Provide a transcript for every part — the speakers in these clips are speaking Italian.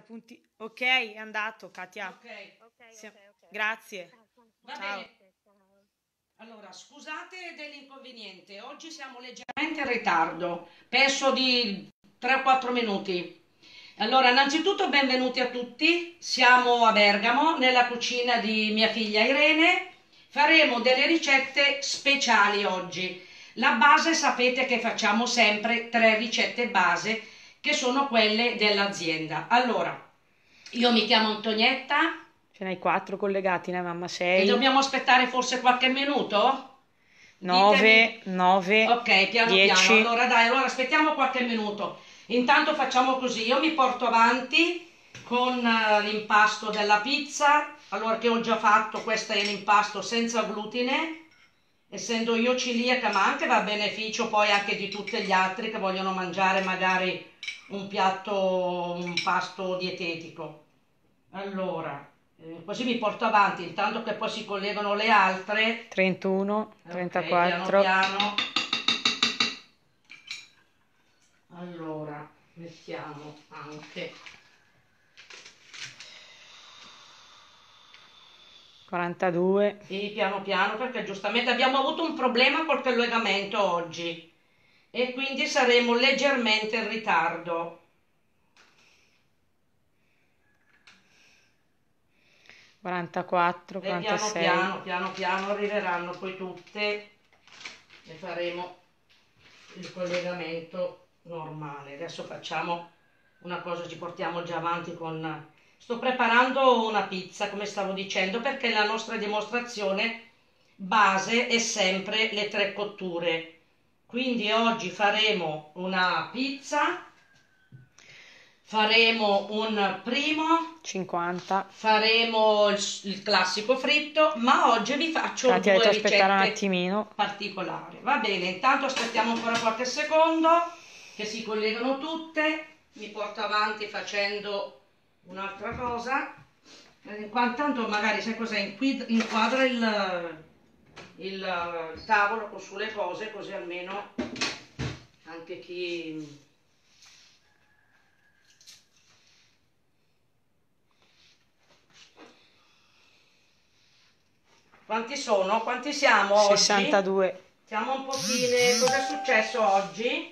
punti. Ok, è andato, Katia. Ok, Grazie. va Ciao. bene. Allora, scusate dell'inconveniente, oggi siamo leggermente in ritardo, penso di 3-4 minuti. Allora, innanzitutto benvenuti a tutti, siamo a Bergamo, nella cucina di mia figlia Irene, faremo delle ricette speciali oggi. La base sapete che facciamo sempre 3 ricette base, che sono quelle dell'azienda. Allora, io mi chiamo Antonietta. Ce n'hai 4 collegati, ne mamma E 6. dobbiamo aspettare forse qualche minuto? 9, Ditemi. 9, Ok, piano piano. 10. Allora dai, allora aspettiamo qualche minuto. Intanto facciamo così, io mi porto avanti con l'impasto della pizza. Allora che ho già fatto, questo è l'impasto senza glutine. Essendo io celiaca, ma anche va a beneficio poi anche di tutti gli altri che vogliono mangiare magari un piatto, un pasto dietetico. Allora, così mi porto avanti, intanto che poi si collegano le altre. 31, Ok, 34. piano. Allora, mettiamo anche 42. e piano piano perché giustamente abbiamo avuto un problema col collegamento oggi e quindi saremo leggermente in ritardo. 44, E 46. piano piano arriveranno poi tutte e faremo il collegamento normale. Adesso facciamo una cosa, ci portiamo già avanti con... Sto preparando una pizza, come stavo dicendo, perché la nostra dimostrazione base è sempre le 3 cotture. Quindi oggi faremo una pizza, faremo un primo, 50. faremo il classico fritto, ma oggi vi faccio Katia, hai detto 2 aspettare un ricette attimino. particolari. Va bene, intanto aspettiamo ancora qualche secondo che si collegano tutte. Mi porto avanti facendo un'altra cosa. Tanto magari sai cosa inquadra il tavolo con sulle cose, così almeno anche chi... Quanti sono? Quanti siamo oggi? 62. Siamo un pochino... Cosa è successo oggi?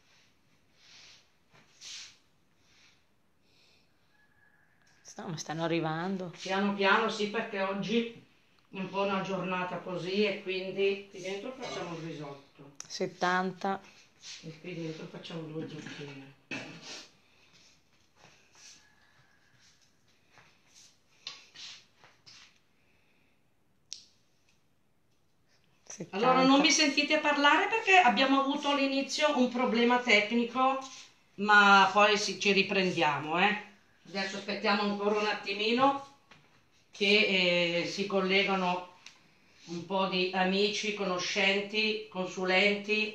Ma stanno arrivando. Piano piano sì, perché oggi è un po' una giornata così e quindi qui dentro facciamo il risotto 70. e qui dentro facciamo 2 zucchine. Allora non 70. mi sentite parlare perché abbiamo avuto all'inizio un problema tecnico, ma poi ci riprendiamo, eh. Adesso aspettiamo ancora un attimino che si collegano un po' di amici, conoscenti, consulenti.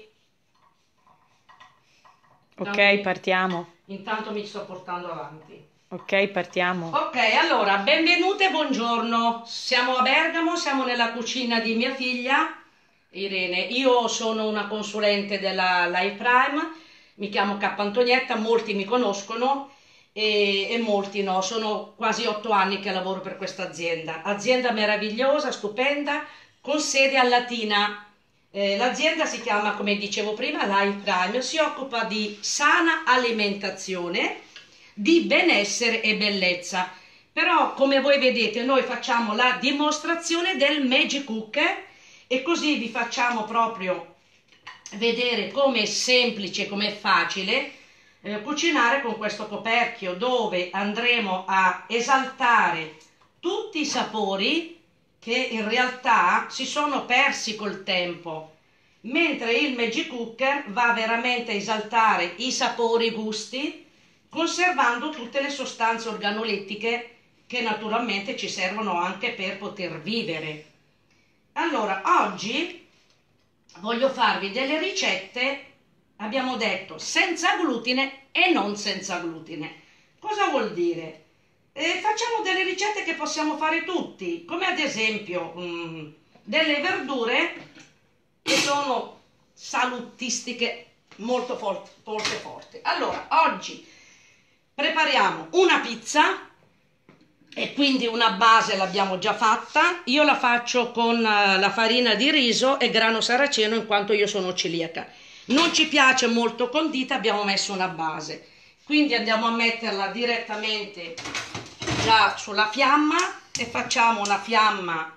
Ok, partiamo. Intanto mi sto portando avanti. Ok, partiamo. Ok, allora, benvenute e buongiorno. Siamo a Bergamo, siamo nella cucina di mia figlia Irene. Io sono una consulente della Life Prime, mi chiamo K. Antonietta, molti mi conoscono e molti no. Sono quasi 8 anni che lavoro per questa azienda. Azienda meravigliosa, stupenda, con sede a Latina. L'azienda si chiama, come dicevo prima, Life Prime, si occupa di sana alimentazione, di benessere e bellezza. Però, come voi vedete, noi facciamo la dimostrazione del Magic Cooker e così vi facciamo proprio vedere come è semplice, come è facile cucinare con questo coperchio, dove andremo a esaltare tutti i sapori che in realtà si sono persi col tempo, mentre il Magic Cooker va veramente a esaltare i sapori, i gusti, conservando tutte le sostanze organolettiche che naturalmente ci servono anche per poter vivere. Allora, oggi voglio farvi delle ricette, abbiamo detto, senza glutine e non senza glutine. Cosa vuol dire? Facciamo delle ricette che possiamo fare tutti, come ad esempio delle verdure che sono salutistiche molto forti. Allora, oggi prepariamo una pizza e quindi una base l'abbiamo già fatta. Io la faccio con la farina di riso e grano saraceno in quanto io sono celiaca. Non ci piace molto condita, abbiamo messo una base. Quindi andiamo a metterla direttamente già sulla fiamma e facciamo una fiamma,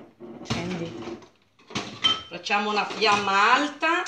facciamo una fiamma alta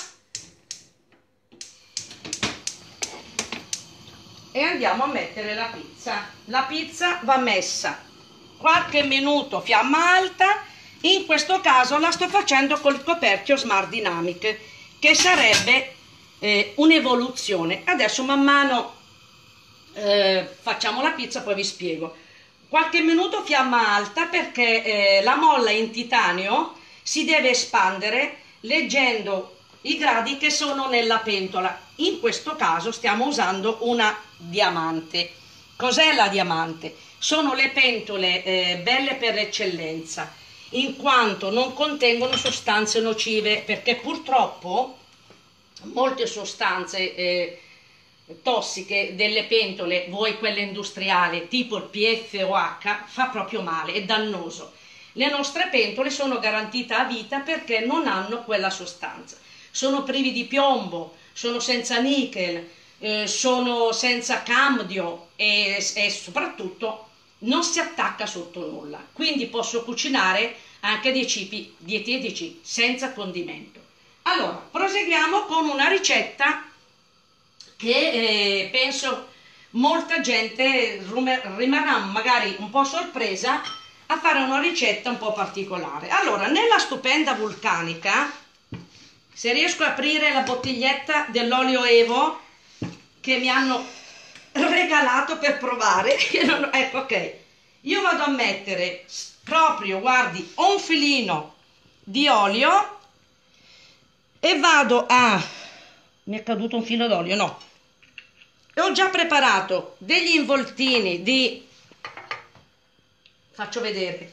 e andiamo a mettere la pizza. La pizza va messa qualche minuto fiamma alta. In questo caso la sto facendo col coperchio Smart Dynamic, che sarebbe un'evoluzione. Adesso man mano facciamo la pizza, poi vi spiego. Qualche minuto fiamma alta perché la molla in titanio si deve espandere leggendo i gradi che sono nella pentola. In questo caso stiamo usando una diamante. Cos'è la diamante? Sono le pentole belle per eccellenza, in quanto non contengono sostanze nocive, perché purtroppo molte sostanze tossiche delle pentole, voi quelle industriali tipo il PFOH, fa proprio male, è dannoso. Le nostre pentole sono garantite a vita perché non hanno quella sostanza. Sono privi di piombo, sono senza nickel, sono senza cadmio e soprattutto non si attacca sotto nulla. Quindi posso cucinare anche dei cibi dietetici senza condimento. Allora, proseguiamo con una ricetta che penso molta gente rimarrà magari un po' sorpresa a fare una ricetta un po' particolare. Allora, nella stupenda vulcanica, se riesco a aprire la bottiglietta dell'olio Evo che mi hanno regalato per provare, ecco, ok, io vado a mettere proprio, guardi, un filino di olio e vado a... mi è caduto un filo d'olio, no, e ho già preparato degli involtini di, faccio vedere,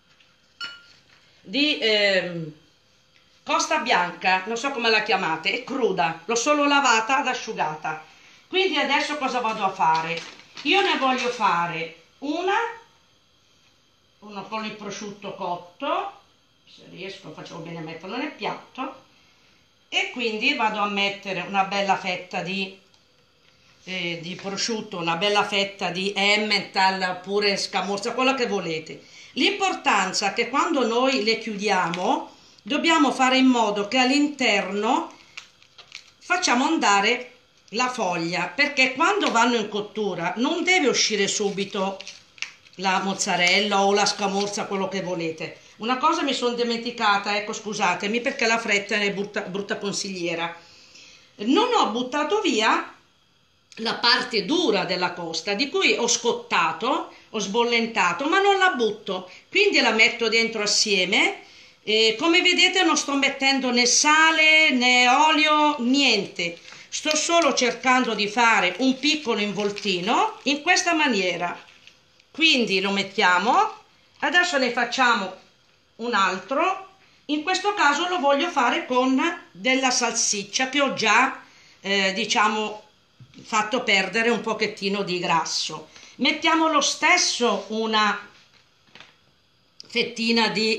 di costa bianca, non so come la chiamate, è cruda, l'ho solo lavata ed asciugata. Quindi adesso cosa vado a fare? Io ne voglio fare una con il prosciutto cotto, se riesco facciamo bene a metterlo nel piatto, e quindi vado a mettere una bella fetta di prosciutto, una bella fetta di Emmental oppure scamorza, quella che volete. L'importanza è che quando noi le chiudiamo dobbiamo fare in modo che all'interno facciamo andare la foglia, perché quando vanno in cottura non deve uscire subito la mozzarella o la scamorza, quello che volete. Una cosa mi sono dimenticata, ecco, scusatemi, perché la fretta è brutta consigliera. Non ho buttato via la parte dura della costa, di cui ho scottato, ho sbollentato, ma non la butto, quindi la metto dentro assieme. E come vedete non sto mettendo né sale né olio, niente. Sto solo cercando di fare un piccolo involtino in questa maniera. Quindi lo mettiamo, adesso ne facciamo un altro. In questo caso lo voglio fare con della salsiccia che ho già diciamo fatto perdere un pochettino di grasso. Mettiamo lo stesso una fettina di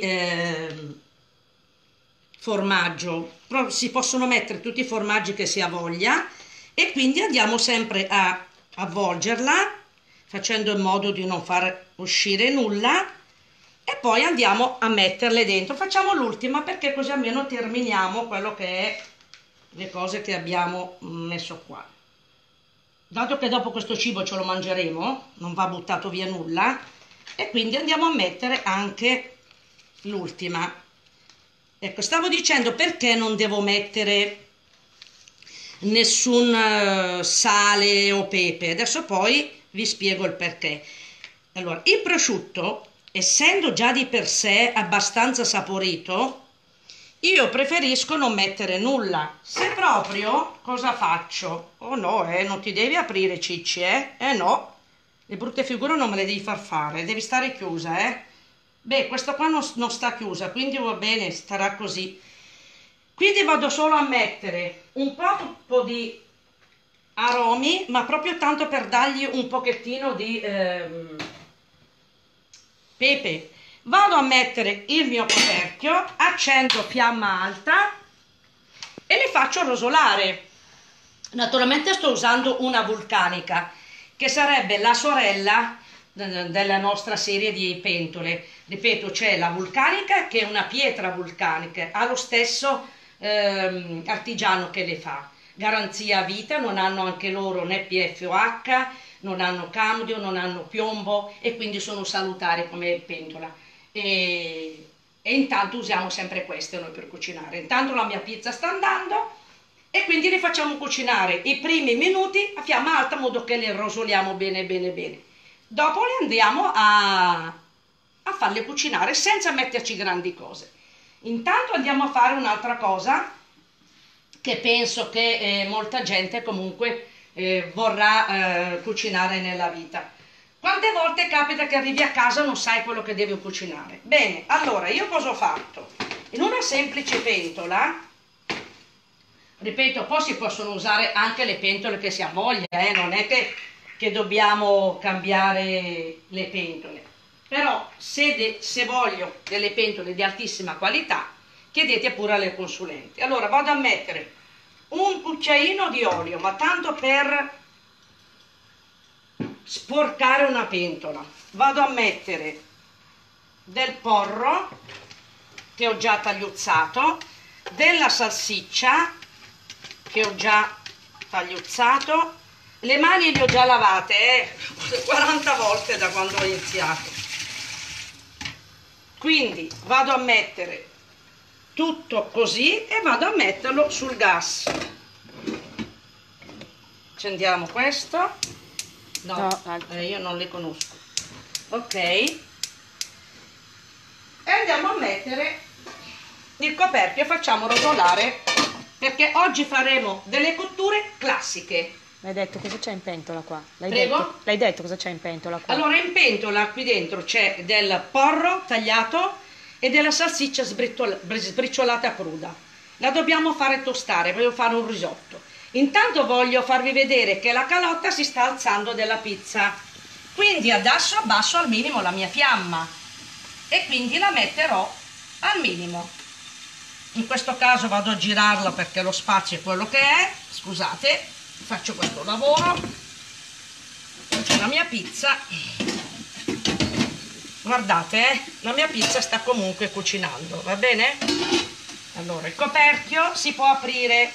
formaggio, si possono mettere tutti i formaggi che si ha voglia, e quindi andiamo sempre a avvolgerla facendo in modo di non far uscire nulla e poi andiamo a metterle dentro. Facciamo l'ultima perché così almeno terminiamo quello che è le cose che abbiamo messo qua. Dato che dopo questo cibo ce lo mangeremo, non va buttato via nulla, e quindi andiamo a mettere anche l'ultima. Ecco, stavo dicendo perché non devo mettere nessun sale o pepe. Adesso poi vi spiego il perché. Allora, il prosciutto, essendo già di per sé abbastanza saporito, io preferisco non mettere nulla. Se proprio, cosa faccio? Oh no, non ti devi aprire, Cicci, no. Le brutte figure non me le devi far fare, devi stare chiusa, Beh, questa qua non sta chiusa, quindi va bene, starà così. Quindi vado solo a mettere un po' di aromi, ma proprio tanto per dargli un pochettino di pepe. Vado a mettere il mio coperchio, accendo fiamma alta e li faccio rosolare. Naturalmente sto usando una vulcanica, che sarebbe la sorella della nostra serie di pentole. Ripeto, c'è la vulcanica che è una pietra vulcanica, ha lo stesso artigiano che le fa. Garanzia a vita, non hanno anche loro né PFOH, non hanno candio, non hanno piombo e quindi sono salutari come pentola. E intanto usiamo sempre queste noi per cucinare. Intanto la mia pizza sta andando e quindi le facciamo cucinare i primi minuti a fiamma alta in modo che le rosoliamo bene bene bene. Dopo le andiamo a farle cucinare senza metterci grandi cose. Intanto andiamo a fare un'altra cosa che penso che molta gente comunque vorrà cucinare nella vita. Quante volte capita che arrivi a casa e non sai quello che devi cucinare? Bene, allora io cosa ho fatto? In una semplice pentola, ripeto, poi si possono usare anche le pentole che si ha voglia, non è che dobbiamo cambiare le pentole. Però se voglio delle pentole di altissima qualità, chiedete pure alle consulenti. Allora vado a mettere un cucchiaino di olio, ma tanto per sporcare una pentola. Vado a mettere del porro che ho già tagliuzzato, della salsiccia che ho già tagliuzzato, le mani le ho già lavate 40 volte da quando ho iniziato. Quindi vado a mettere tutto così e vado a metterlo sul gas. Accendiamo questo. No, io non le conosco. Ok. E andiamo a mettere il coperchio e facciamo rosolare, perché oggi faremo delle cotture classiche. L'hai detto cosa c'è in pentola qua? Prego? L'hai detto cosa c'è in pentola qua? Allora, in pentola qui dentro c'è del porro tagliato e della salsiccia sbriciolata cruda. La dobbiamo fare tostare, voglio fare un risotto. Intanto voglio farvi vedere che la calotta si sta alzando della pizza, quindi adesso abbasso al minimo la mia fiamma e quindi la metterò al minimo. In questo caso vado a girarla perché lo spazio è quello che è. Scusate, faccio questo lavoro. C'è la mia pizza. Guardate, la mia pizza sta comunque cucinando, va bene? Allora, il coperchio si può aprire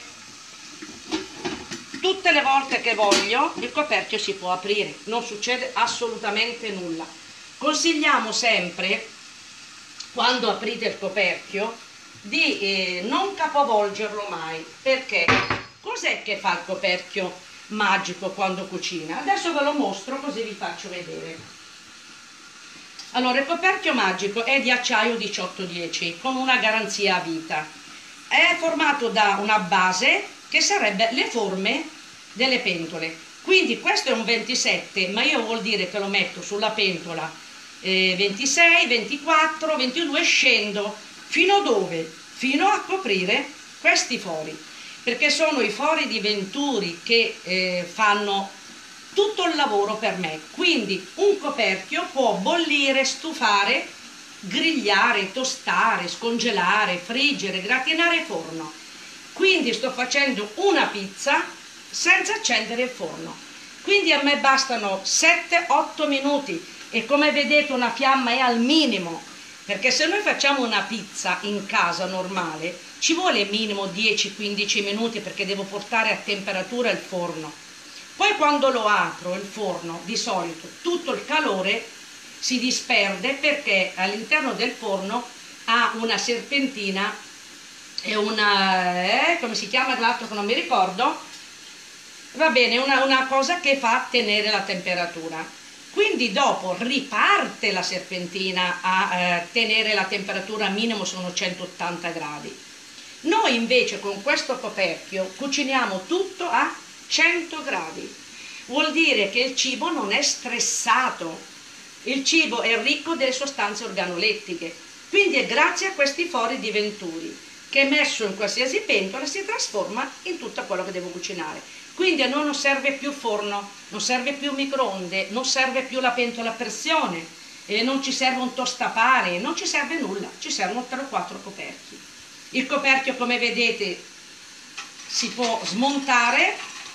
tutte le volte che voglio, il coperchio si può aprire, non succede assolutamente nulla. Consigliamo sempre, quando aprite il coperchio, di non capovolgerlo mai, perché cos'è che fa il coperchio magico quando cucina? Adesso ve lo mostro così vi faccio vedere. Allora, il coperchio magico è di acciaio 1810 con una garanzia a vita. È formato da una base che sarebbe le forme delle pentole. Quindi questo è un 27, ma io vuol dire che lo metto sulla pentola 26, 24, 22 e scendo fino a dove? Fino a coprire questi fori, perché sono i fori di Venturi che fanno tutto il lavoro per me. Quindi un coperchio può bollire, stufare, grigliare, tostare, scongelare, friggere, gratinare forno. Quindi sto facendo una pizza senza accendere il forno. Quindi a me bastano 7-8 minuti e come vedete una fiamma è al minimo, perché se noi facciamo una pizza in casa normale ci vuole minimo 10-15 minuti perché devo portare a temperatura il forno. Poi quando lo apro il forno, di solito tutto il calore si disperde perché all'interno del forno ha una serpentina e una, come si chiama l'altro che non mi ricordo, va bene, una cosa che fa tenere la temperatura. Quindi dopo riparte la serpentina a tenere la temperatura minimo, sono 180 gradi. Noi invece con questo coperchio cuciniamo tutto a 100 gradi. Vuol dire che il cibo non è stressato, il cibo è ricco delle sostanze organolettiche. Quindi è grazie a questi fori di Venturi. che messo in qualsiasi pentola si trasforma in tutto quello che devo cucinare. Quindi a noi non serve più forno, non serve più microonde, non serve più la pentola a pressione, non ci serve un tostapane, non ci serve nulla, ci servono 3 o 4 coperchi. Il coperchio, come vedete, si può smontare,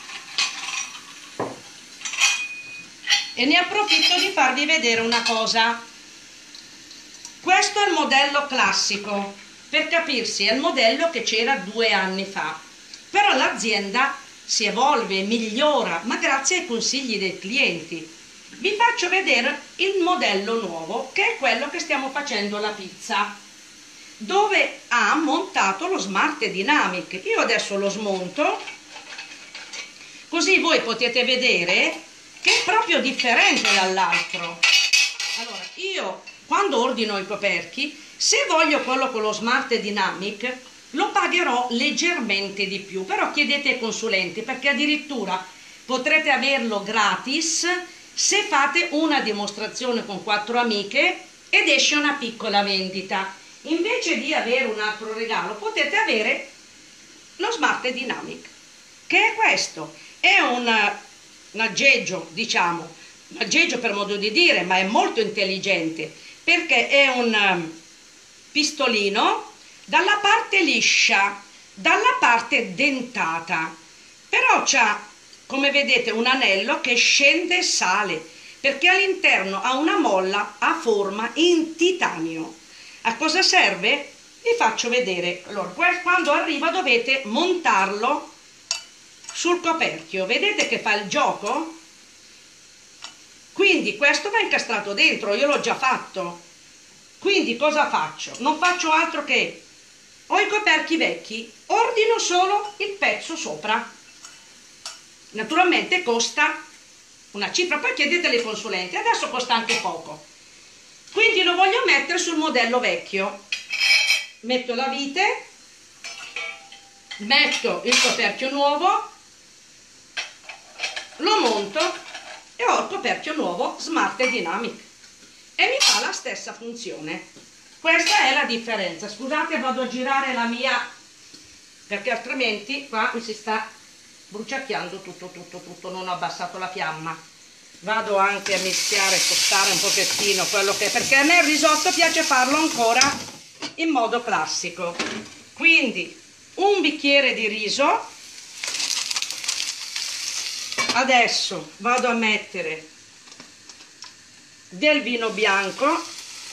e ne approfitto di farvi vedere una cosa. Questo è il modello classico, per capirsi è il modello che c'era 2 anni fa, però l'azienda si evolve, migliora, ma grazie ai consigli dei clienti. Vi faccio vedere il modello nuovo, che è quello che stiamo facendo la pizza, dove ha montato lo Smart Dynamic. Io adesso lo smonto, così voi potete vedere che è proprio differente dall'altro. Allora, io quando ordino i coperchi, se voglio quello con lo Smart Dynamic, lo pagherò leggermente di più, però chiedete ai consulenti, perché addirittura potrete averlo gratis se fate una dimostrazione con 4 amiche ed esce una piccola vendita. Invece di avere un altro regalo, potete avere lo Smart Dynamic, che è questo. È un aggeggio, diciamo, un aggeggio per modo di dire, ma è molto intelligente, perché è un pistolino dalla parte liscia, dalla parte dentata, però c'ha, come vedete, un anello che scende e sale, perché all'interno ha una molla a forma in titanio. A cosa serve? Vi faccio vedere. Allora, quando arriva dovete montarlo sul coperchio, vedete che fa il gioco? Quindi questo va incastrato dentro, io l'ho già fatto. Quindi cosa faccio? Non faccio altro che, ho i coperchi vecchi, ordino solo il pezzo sopra. Naturalmente costa una cifra, poi chiedete alle consulenti, adesso costa anche poco. Quindi lo voglio mettere sul modello vecchio. Metto la vite, metto il coperchio nuovo, lo monto e ho il coperchio nuovo Smart Dynamic e mi fa la stessa funzione. Questa è la differenza. Scusate, vado a girare la mia, perché altrimenti qua mi si sta bruciacchiando tutto, non ho abbassato la fiamma. Vado anche a mischiare, spostare un pochettino quello che, perché a me il risotto piace farlo ancora in modo classico. Quindi un bicchiere di riso. Adesso vado a mettere del vino bianco.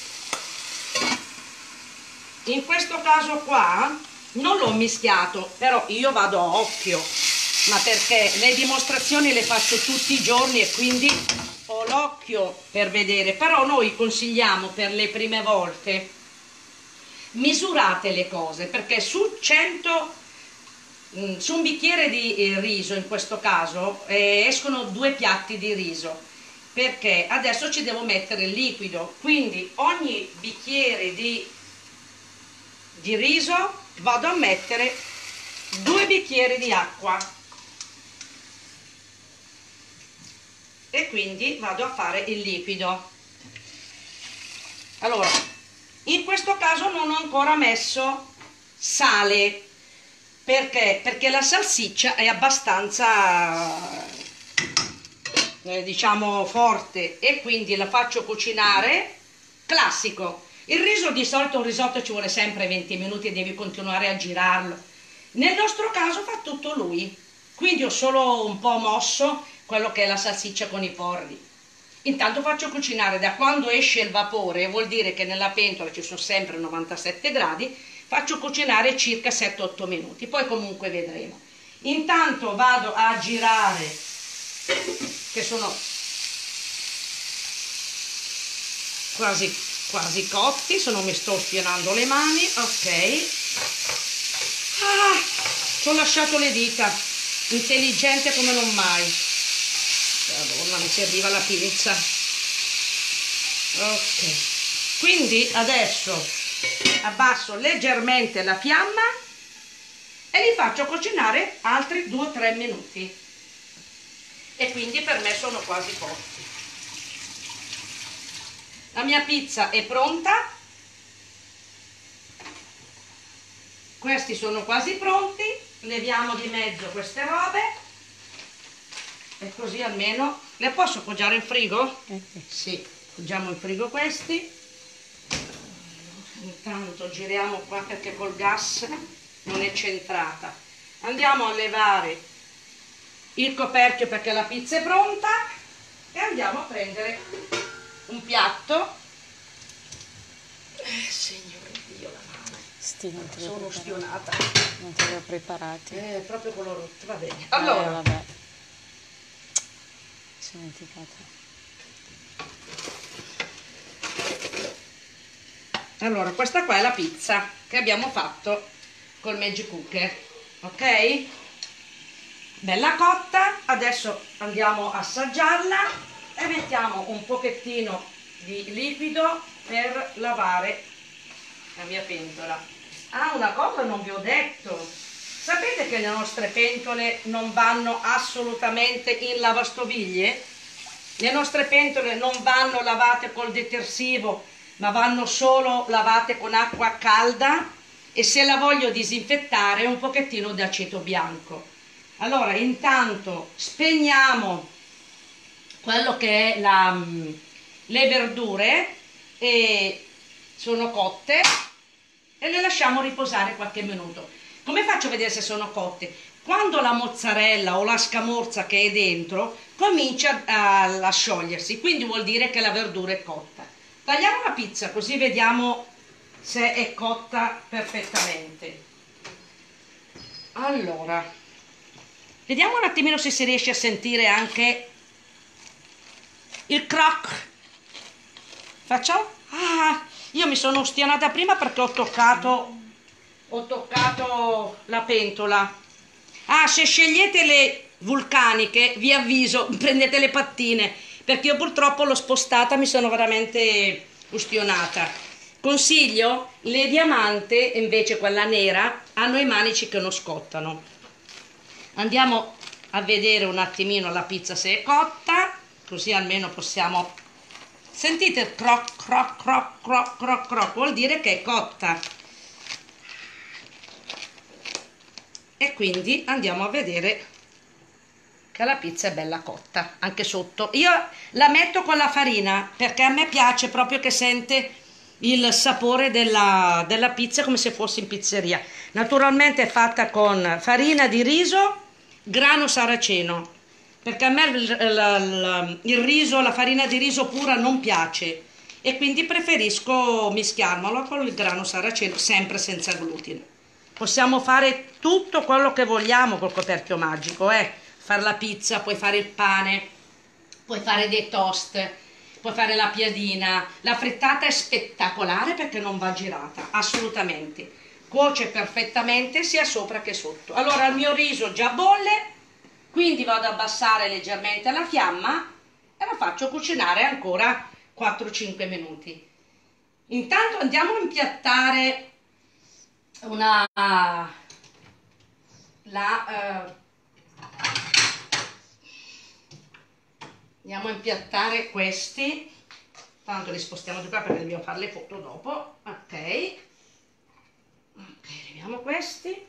In questo caso qua non l'ho mischiato, però io vado a occhio, ma perché le dimostrazioni le faccio tutti i giorni e quindi ho l'occhio per vedere. Però noi consigliamo per le prime volte, misurate le cose, perché su 100, su un bicchiere di riso in questo caso escono 2 piatti di riso, perché adesso ci devo mettere il liquido, quindi ogni bicchiere di riso vado a mettere 2 bicchieri di acqua e quindi vado a fare il liquido. Allora, in questo caso non ho ancora messo sale, perché la salsiccia è abbastanza diciamo forte, e quindi la faccio cucinare classico. Il riso di solito, un risotto ci vuole sempre 20 minuti e devi continuare a girarlo. Nel nostro caso fa tutto lui, quindi ho solo un po' mosso quello che è la salsiccia con i porri. Intanto faccio cucinare, da quando esce il vapore, vuol dire che nella pentola ci sono sempre 97 gradi, faccio cucinare circa 7-8 minuti, poi comunque vedremo. Intanto vado a girare, che sono quasi cotti, se non mi sto spianando le mani. Ok, ci ho lasciato le dita, intelligente come non mai. Madonna, mi serviva la pinza. Ok, quindi adesso abbasso leggermente la fiamma e li faccio cucinare altri 2-3 minuti, e quindi per me sono quasi cotti. La mia pizza è pronta questi sono quasi pronti, leviamo di mezzo queste robe e così almeno le posso appoggiare in frigo? Sì, appoggiamo in frigo questi. Intanto giriamo qua perché col gas non è centrata. Andiamo a levare il coperchio perché la pizza è pronta e andiamo a prendere un piatto. Signore Dio, la mamma. Sono ustionata. Non te li ho preparati. Proprio quello rotto, va bene. Allora, vabbè. Sono dimenticata. allora, questa qua è la pizza che abbiamo fatto col Magic Cooker, ok? Bella cotta, adesso andiamo a assaggiarla e mettiamo un pochettino di liquido per lavare la mia pentola. Ah, una cosa non vi ho detto, sapete che le nostre pentole non vanno assolutamente in lavastoviglie? Le nostre pentole non vanno lavate col detersivo, ma vanno solo lavate con acqua calda e se la voglio disinfettare un pochettino di aceto bianco. Allora, intanto spegniamo quello che è le verdure e sono cotte e le lasciamo riposare qualche minuto. Come faccio a vedere se sono cotte? Quando la mozzarella o la scamorza che è dentro comincia a sciogliersi, quindi vuol dire che la verdura è cotta. Tagliamo la pizza così vediamo se è cotta perfettamente. Allora, vediamo un attimino se si riesce a sentire anche il croc. Facciamo? Ah, io mi sono ustionata prima perché ho toccato la pentola. Ah, se scegliete le vulcaniche, vi avviso, prendete le pattine, perché io purtroppo l'ho spostata, mi sono veramente ustionata. Consiglio, le diamante, invece quella nera, hanno i manici che non scottano. Andiamo a vedere un attimino la pizza se è cotta, così almeno possiamo... Sentite il croc, croc, croc, croc, croc, croc, vuol dire che è cotta. E quindi andiamo a vedere che la pizza è bella cotta, anche sotto. Io la metto con la farina perché a me piace proprio che sente il sapore della pizza come se fosse in pizzeria. Naturalmente è fatta con farina di riso, grano saraceno, perché a me il riso, la farina di riso pura non piace e quindi preferisco mischiarmelo con il grano saraceno, sempre senza glutine. Possiamo fare tutto quello che vogliamo col coperchio magico, fare la pizza, puoi fare il pane, puoi fare dei toast, puoi fare la piadina. La frittata è spettacolare perché non va girata, assolutamente. Cuoce perfettamente sia sopra che sotto. Allora il mio riso già bolle, quindi vado ad abbassare leggermente la fiamma e la faccio cucinare ancora 4-5 minuti. Intanto andiamo a impiattare andiamo a impiattare questi, tanto li spostiamo di qua perché dobbiamo fare le foto dopo. Ok, leviamo questi,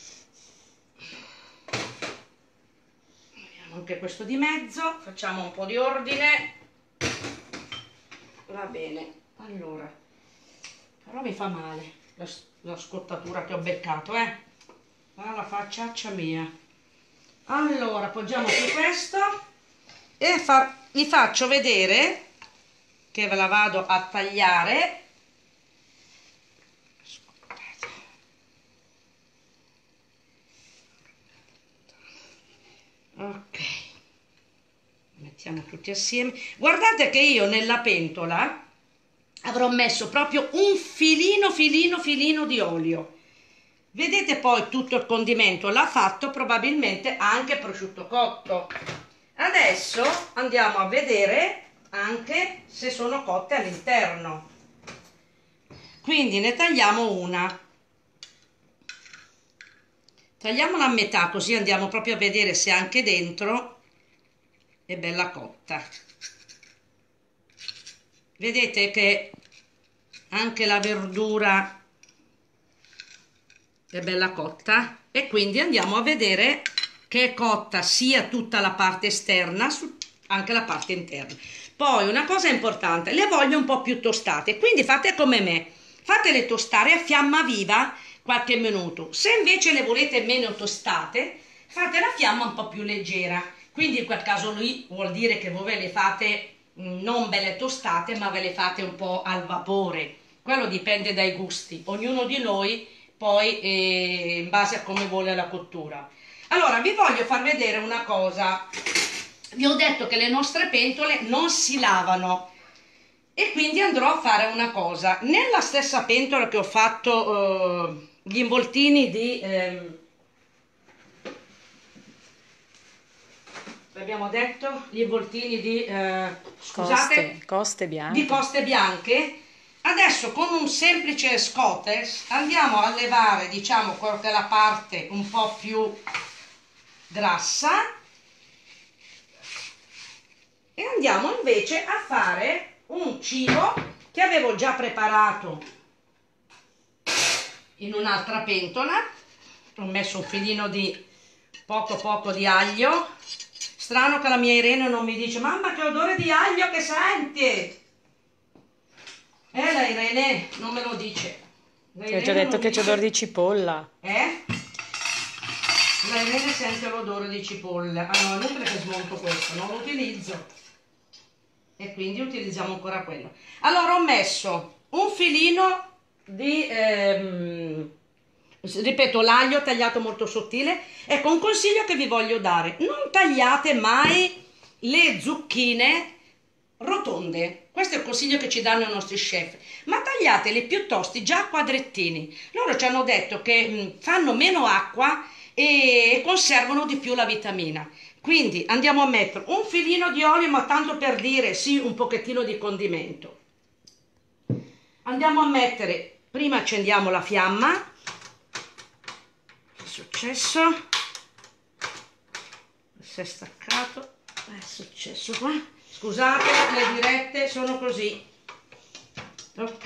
leviamo anche questo di mezzo, facciamo un po' di ordine. Va bene, allora, però mi fa male la scottatura che ho beccato, la facciaccia mia. Allora, appoggiamo su questo e vi faccio vedere che ve la vado a tagliare. Ok, mettiamo tutti assieme. Guardate che io nella pentola avrò messo proprio un filino di olio. Vedete poi tutto il condimento l'ha fatto probabilmente anche prosciutto cotto. Adesso andiamo a vedere anche se sono cotte all'interno. Quindi ne tagliamo una. Tagliamola a metà così andiamo proprio a vedere se anche dentro è bella cotta. Vedete che anche la verdura è bella cotta, e quindi andiamo a vedere che è cotta sia tutta la parte esterna, anche la parte interna. Poi una cosa importante, le voglio un po' più tostate, quindi fate come me, fatele tostare a fiamma viva qualche minuto. Se invece le volete meno tostate, fate la fiamma un po' più leggera, quindi in quel caso lì vuol dire che voi ve le fate non belle tostate, ma ve le fate un po' al vapore. Quello dipende dai gusti, ognuno di noi poi in base a come vuole la cottura. Allora vi voglio far vedere una cosa. Vi ho detto che le nostre pentole non si lavano e quindi andrò a fare una cosa. Nella stessa pentola che ho fatto gli involtini di abbiamo detto gli involtini di scusate, Coste bianche. di coste bianche. Adesso con un semplice scotes andiamo a levare, diciamo, quella parte un po' più grassa e andiamo invece a fare un cibo che avevo già preparato in un'altra pentola. Ho messo un filino di poco di aglio. Strano che la mia Irene non mi dice: mamma, che odore di aglio che senti! La Irene non me lo dice. Ti ho già detto che c'è odore di cipolla. La Irene sente l'odore di cipolla. Ah no, è inutile che smonto questo, non lo utilizzo. E quindi utilizziamo ancora quello. Allora ho messo un filino di... ripeto, l'aglio tagliato molto sottile. Ecco, un consiglio che vi voglio dare: non tagliate mai le zucchine rotonde. Questo è il consiglio che ci danno i nostri chef, ma tagliatele piuttosto già a quadrettini. Loro ci hanno detto che fanno meno acqua e conservano di più la vitamina. Quindi andiamo a mettere un filino di olio, ma tanto per dire, sì, un pochettino di condimento. Andiamo a mettere, prima accendiamo la fiamma. Che è successo? Si è staccato. È successo qua. Scusate, le dirette sono così. Ok.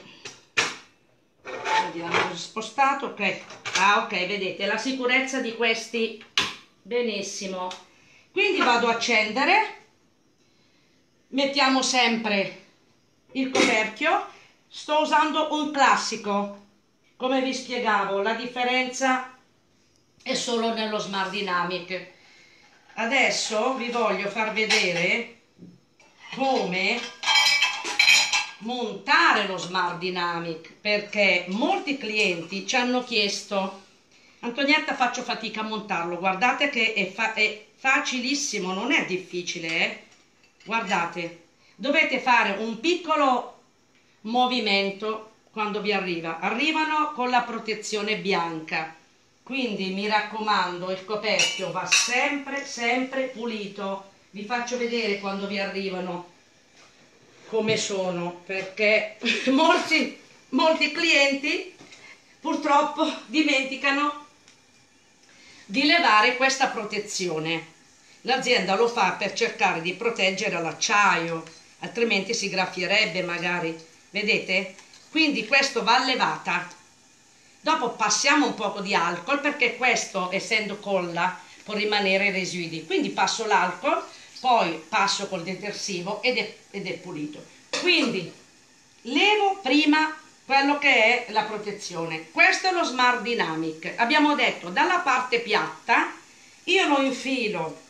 Vediamo, spostato, ok. Ah, ok, vedete, la sicurezza di questi, benissimo. Quindi vado a accendere. Mettiamo sempre il coperchio. Sto usando un classico. Come vi spiegavo, la differenza è solo nello Smart Dynamic. Adesso vi voglio far vedere come montare lo Smart Dynamic, perché molti clienti ci hanno chiesto: Antonietta, faccio fatica a montarlo. Guardate che è facilissimo, non è difficile, Guardate, dovete fare un piccolo movimento quando vi arrivano con la protezione bianca, quindi mi raccomando, il coperchio va sempre pulito. Vi faccio vedere quando vi arrivano come sono, perché molti clienti purtroppo dimenticano di levare questa protezione. L'azienda lo fa per cercare di proteggere l'acciaio, altrimenti si graffierebbe magari, vedete? Quindi questo va levata. Dopo passiamo un po' di alcol, perché questo, essendo colla, può rimanere residui. Quindi passo l'alcol, poi passo col detersivo ed è pulito. Quindi levo prima quello che è la protezione. Questo è lo Smart Dynamic. Abbiamo detto, dalla parte piatta io lo infilo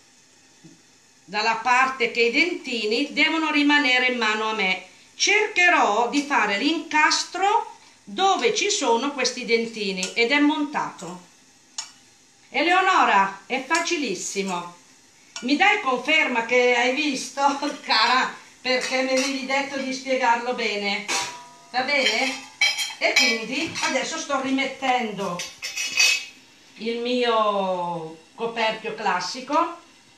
dalla parte che i dentini devono rimanere in mano a me. Cercherò di fare l'incastro dove ci sono questi dentini ed è montato. Eleonora, è facilissimo. Mi dai conferma che hai visto, cara, perché mi avevi detto di spiegarlo bene? Va bene? E quindi adesso sto rimettendo il mio coperchio classico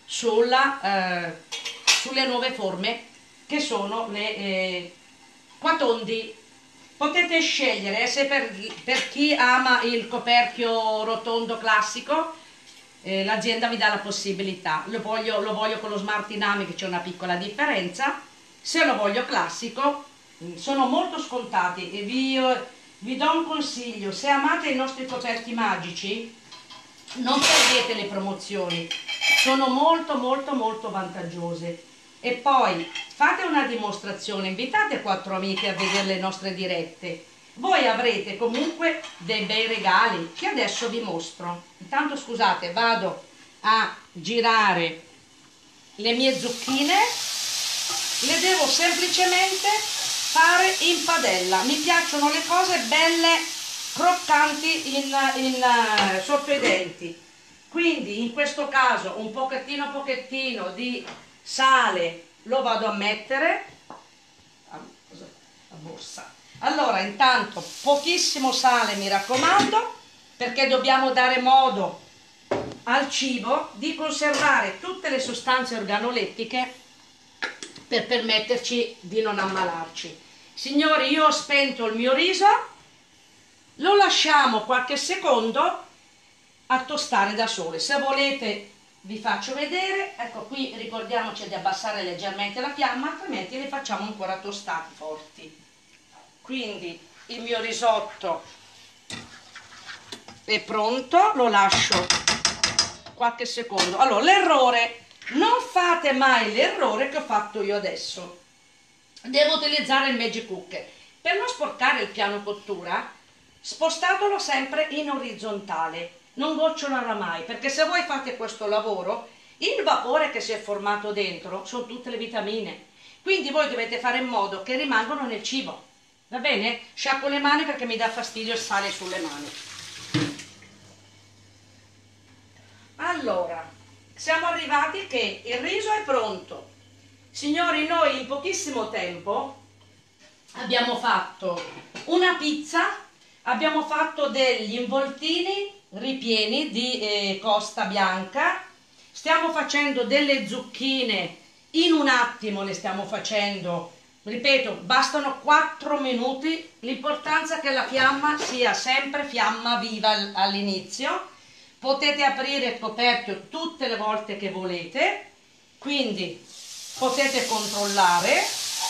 sulle nuove forme, che sono le quatondi. Potete scegliere se per chi ama il coperchio rotondo classico, l'azienda vi dà la possibilità. Lo voglio con lo Smart Dynamic, c'è una piccola differenza. Se lo voglio classico, sono molto scontati e vi do un consiglio: se amate i nostri coperti magici, non perdete le promozioni, sono molto molto molto vantaggiose. E poi fate una dimostrazione, invitate 4 amiche a vedere le nostre dirette, voi avrete comunque dei bei regali che adesso vi mostro. Intanto scusate, vado a girare le mie zucchine, le devo semplicemente fare in padella. Mi piacciono le cose belle croccanti sotto i denti, quindi in questo caso un pochettino di sale lo vado a mettere a borsa. Allora, intanto pochissimo sale, mi raccomando, perché dobbiamo dare modo al cibo di conservare tutte le sostanze organolettiche per permetterci di non ammalarci. Signori, io ho spento il mio riso, lo lasciamo qualche secondo a tostare da sole. Se volete vi faccio vedere, ecco qui ricordiamoci di abbassare leggermente la fiamma, altrimenti li facciamo ancora tostati forti. Quindi il mio risotto è pronto, lo lascio qualche secondo. Allora, l'errore, non fate mai l'errore che ho fatto io adesso. Devo utilizzare il Magic Cooker. Per non sporcare il piano cottura, spostatelo sempre in orizzontale, non gocciolarà mai, perché se voi fate questo lavoro, il vapore che si è formato dentro sono tutte le vitamine, quindi voi dovete fare in modo che rimangano nel cibo, va bene? Sciacquo le mani perché mi dà fastidio il sale sulle mani. Allora, siamo arrivati che il riso è pronto. Signori, noi in pochissimo tempo abbiamo fatto una pizza, abbiamo fatto degli involtini ripieni di costa bianca, stiamo facendo delle zucchine, in un attimo le stiamo facendo, ripeto, bastano 4 minuti, l'importanza è che la fiamma sia sempre fiamma viva all'inizio, potete aprire il coperchio tutte le volte che volete, quindi potete controllare.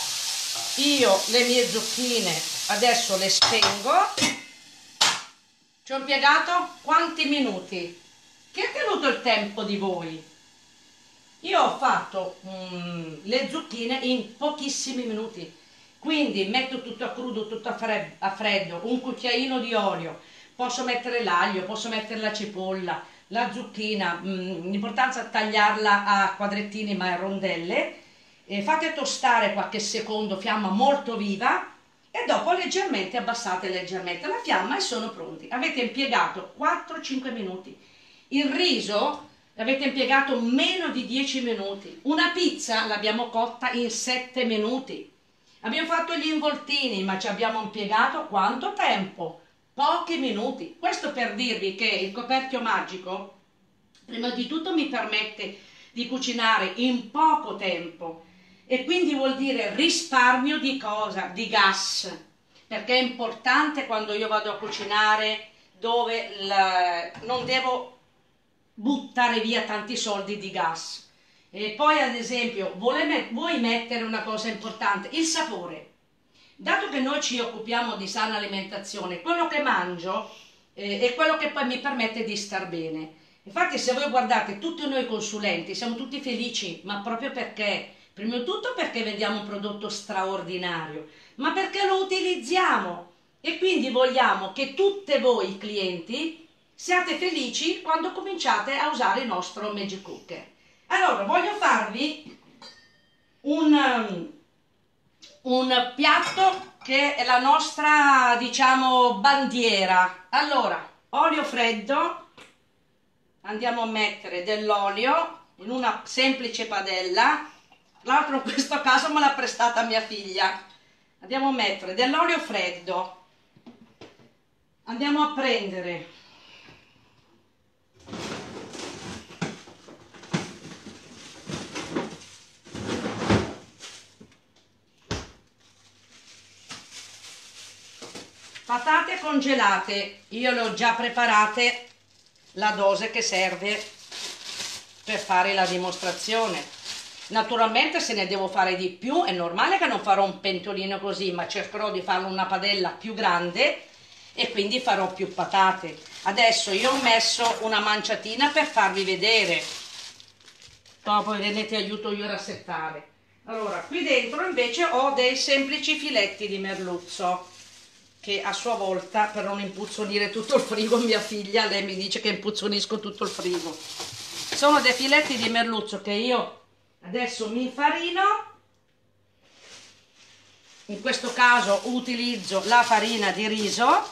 Io le mie zucchine adesso le spengo. Ci ho impiegato quanti minuti? Chi ha tenuto il tempo di voi? Io ho fatto le zucchine in pochissimi minuti, quindi metto tutto a crudo, tutto a freddo, un cucchiaino di olio, posso mettere l'aglio, posso mettere la cipolla, la zucchina, l'importanza è tagliarla a quadrettini ma a rondelle, fate tostare qualche secondo, fiamma molto viva, e dopo leggermente abbassate leggermente la fiamma e sono pronti. Avete impiegato 4-5 minuti. Il riso l'avete impiegato meno di 10 minuti. Una pizza l'abbiamo cotta in 7 minuti. Abbiamo fatto gli involtini, ma ci abbiamo impiegato quanto tempo? Pochi minuti. Questo per dirvi che il coperchio magico, prima di tutto, mi permette di cucinare in poco tempo. E quindi vuol dire risparmio di cosa? Di gas, perché è importante quando io vado a cucinare dove non devo buttare via tanti soldi di gas. E poi ad esempio vuoi mettere una cosa importante, il sapore. Dato che noi ci occupiamo di sana alimentazione, quello che mangio è quello che poi mi permette di star bene. Infatti se voi guardate, tutti noi consulenti siamo tutti felici, ma proprio perché? Prima di tutto perché vendiamo un prodotto straordinario, ma perché lo utilizziamo e quindi vogliamo che tutte voi clienti siate felici quando cominciate a usare il nostro Magic Cooker. Allora, voglio farvi un piatto che è la nostra, diciamo, bandiera. Allora, olio freddo, andiamo a mettere dell'olio in una semplice padella. L'altro in questo caso me l'ha prestata mia figlia. Andiamo a mettere dell'olio freddo, andiamo a prendere patate congelate. Io le ho già preparate la dose che serve per fare la dimostrazione. Naturalmente se ne devo fare di più, è normale che non farò un pentolino così, ma cercherò di farlo una padella più grande e quindi farò più patate. Adesso io ho messo una manciatina per farvi vedere, dopo vedete aiuto io a rassettare. Allora, qui dentro invece ho dei semplici filetti di merluzzo, che a sua volta, per non impuzzonire tutto il frigo, mia figlia, lei mi dice che impuzzonisco tutto il frigo. Sono dei filetti di merluzzo che io adesso mi infarino. In questo caso utilizzo la farina di riso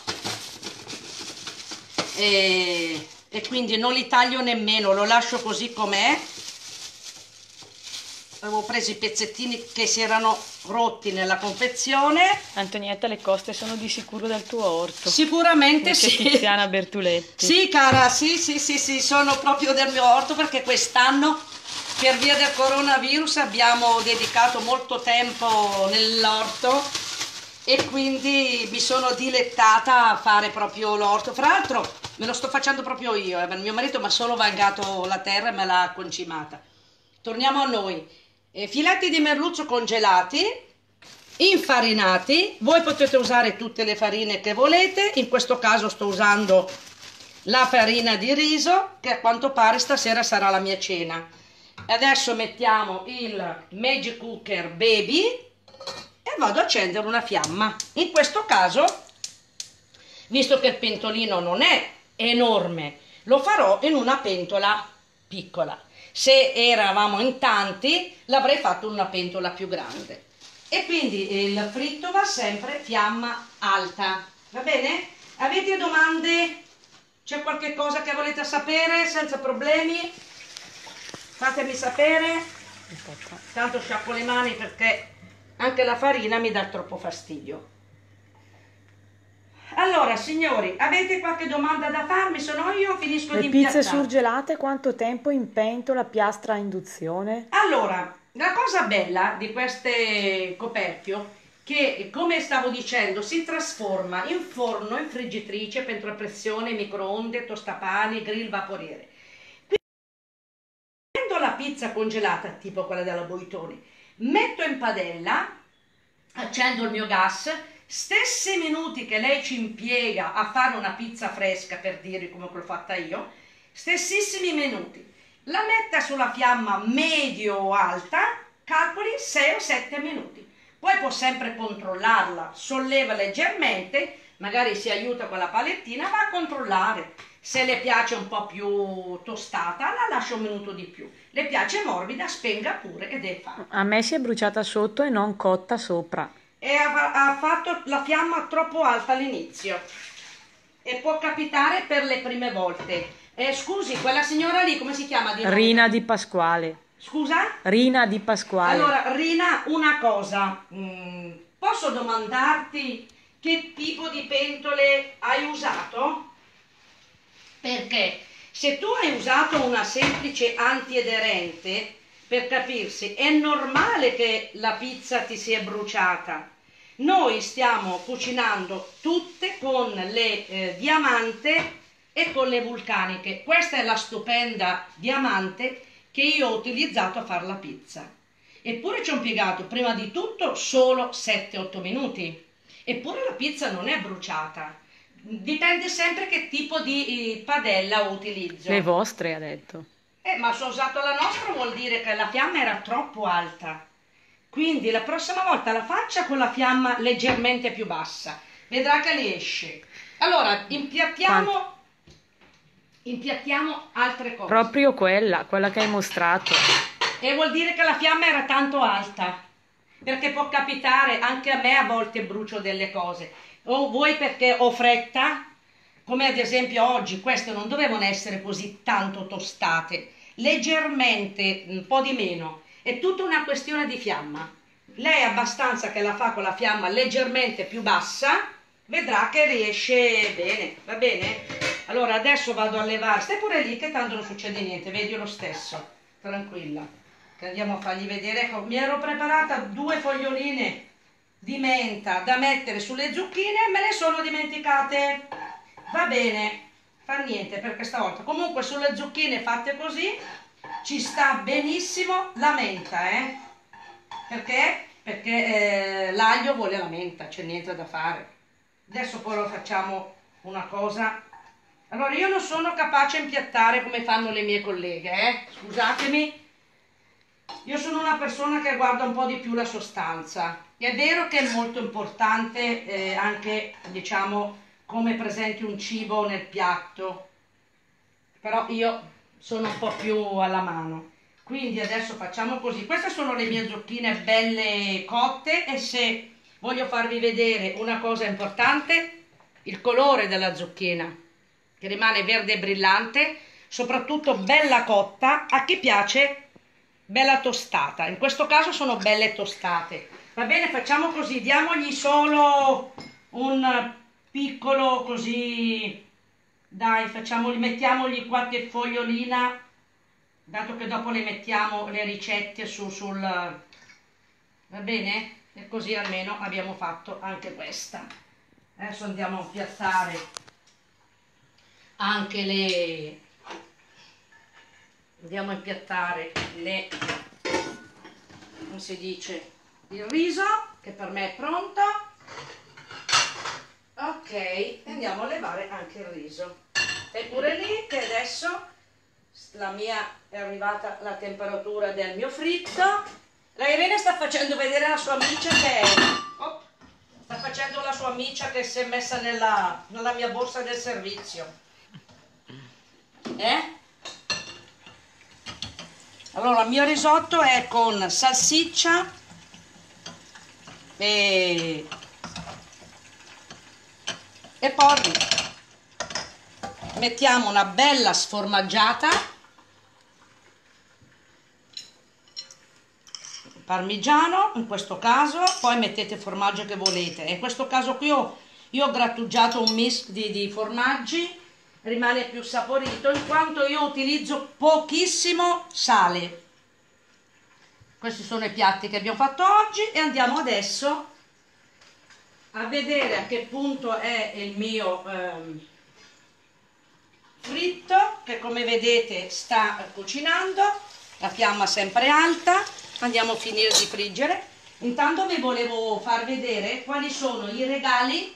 e quindi non li taglio nemmeno, lo lascio così com'è. Avevo preso i pezzettini che si erano rotti nella confezione. Antonietta, le coste sono di sicuro del tuo orto. Sicuramente Perché sì. Tiziana Bertuletti. Sì, cara, sì, sono proprio del mio orto, perché quest'anno per via del coronavirus abbiamo dedicato molto tempo nell'orto e quindi mi sono dilettata a fare proprio l'orto. Fra l'altro me lo sto facendo proprio io, mio marito mi ha solo vangato la terra e me l'ha concimata. Torniamo a noi. Filetti di merluzzo congelati, infarinati. Voi potete usare tutte le farine che volete, in questo caso sto usando la farina di riso, che a quanto pare stasera sarà la mia cena. Adesso mettiamo il Magic Cooker Baby e vado a accendere una fiamma. In questo caso, visto che il pentolino non è enorme, lo farò in una pentola piccola. Se eravamo in tanti l'avrei fatto in una pentola più grande. E quindi il fritto va sempre fiamma alta, va bene? Avete domande? C'è qualche cosa che volete sapere senza problemi? Fatemi sapere. Tanto sciacquo le mani perché anche la farina mi dà troppo fastidio. Allora, signori, avete qualche domanda da farmi? Se no io finisco di Le pizze impiattare. surgelate quanto tempo in pentola, piastra a induzione? Allora, la cosa bella di queste coperchio, che come stavo dicendo si trasforma in forno, in friggitrice, pentola a pressione, microonde, tostapani, grill vaporiere. Prendo la pizza congelata, tipo quella della Boitoni, metto in padella, accendo il mio gas, stessi minuti che lei ci impiega a fare una pizza fresca, per dirvi come l'ho fatta io, stessissimi minuti. La metta sulla fiamma medio o alta, calcoli 6 o 7 minuti. Poi può sempre controllarla, solleva leggermente, magari si aiuta con la palettina, va a controllare. Se le piace un po' più tostata, la lascia un minuto di più. Le piace morbida, spenga pure ed è fatta. A me si è bruciata sotto e non cotta sopra. E ha fatto la fiamma troppo alta all'inizio. E può capitare per le prime volte. Scusi, quella signora lì come si chiama? Rina Di Pasquale. Scusa? Rina Di Pasquale. Allora, Rina, una cosa. Posso domandarti che tipo di pentole hai usato? Perché se tu hai usato una semplice antiaderente, per capirsi, è normale che la pizza ti sia bruciata. Noi stiamo cucinando tutte con le diamante e con le vulcaniche. Questa è la stupenda diamante che io ho utilizzato a fare la pizza. Eppure ci ho impiegato prima di tutto solo 7-8 minuti. Eppure la pizza non è bruciata. Dipende sempre che tipo di padella utilizzo. Le vostre, ha detto. Ma se ho usato la nostra vuol dire che la fiamma era troppo alta. Quindi la prossima volta la faccia con la fiamma leggermente più bassa. Vedrà che le esce. Allora, impiattiamo altre cose. Proprio quella che hai mostrato. E vuol dire che la fiamma era tanto alta. Perché può capitare, anche a me a volte brucio delle cose. O voi perché ho fretta, come ad esempio oggi, queste non dovevano essere così tanto tostate, leggermente, un po' di meno, è tutta una questione di fiamma. Lei è abbastanza che la fa con la fiamma leggermente più bassa, vedrà che riesce bene, va bene? Allora adesso vado a levare, stai pure lì che tanto non succede niente, vedi lo stesso, tranquilla, che andiamo a fargli vedere. Ecco, mi ero preparata 2 foglioline di menta da mettere sulle zucchine e me le sono dimenticate. Va bene, fa niente per questa volta. Comunque sulle zucchine fatte così ci sta benissimo la menta, Perché? Perché l'aglio vuole la menta, c'è niente da fare. Adesso però facciamo una cosa. Allora, io non sono capace a impiattare come fanno le mie colleghe, scusatemi. Io sono una persona che guarda un po' di più la sostanza. È vero che è molto importante anche, diciamo, come presenti un cibo nel piatto, però io sono un po' più alla mano. Quindi adesso facciamo così. Queste sono le mie zucchine belle cotte e se voglio farvi vedere una cosa importante, il colore della zucchina, che rimane verde brillante, soprattutto bella cotta, a chi piace bella tostata. In questo caso sono belle tostate. Va bene, facciamo così, diamogli solo un piccolo così, dai, facciamoli, mettiamogli qualche fogliolina, dato che dopo le mettiamo le ricette sul, va bene? E così almeno abbiamo fatto anche questa. Adesso andiamo a piazzare anche le, andiamo a impiattare le, come si dice, il riso, che per me è pronto. Ok, andiamo a levare anche il riso. E pure lì che adesso la mia è arrivata la temperatura del mio fritto. La Irene sta facendo vedere la sua amicia che sta facendo la sua amicia che si è messa nella mia borsa del servizio. Allora, il mio risotto è con salsiccia e poi mettiamo una bella sformaggiata, parmigiano in questo caso, poi mettete il formaggio che volete. In questo caso qui io ho grattugiato un mix di formaggi, rimane più saporito in quanto io utilizzo pochissimo sale. Questi sono i piatti che abbiamo fatto oggi e andiamo adesso a vedere a che punto è il mio fritto, che come vedete sta cucinando, la fiamma sempre alta. Andiamo a finire di friggere. Intanto vi volevo far vedere quali sono i regali